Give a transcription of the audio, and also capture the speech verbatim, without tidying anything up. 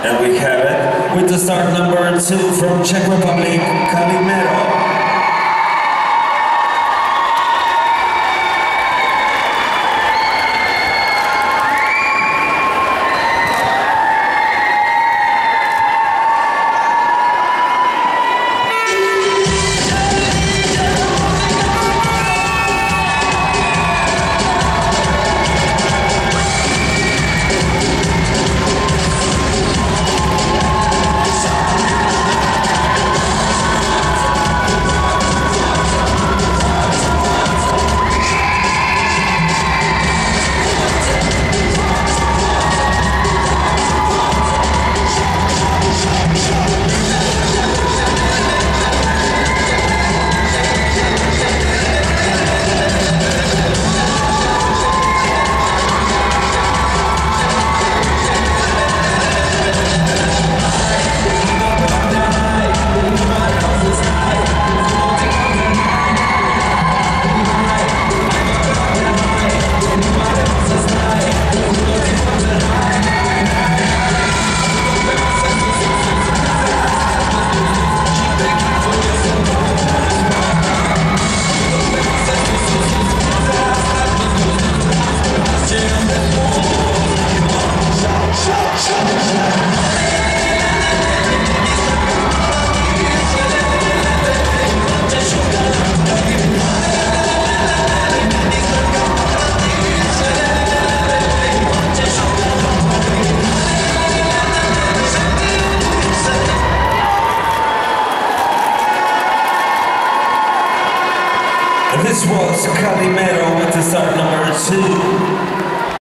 And we have it with the start number two from Czech Republic, Calimero. This was Calimero with the start number two.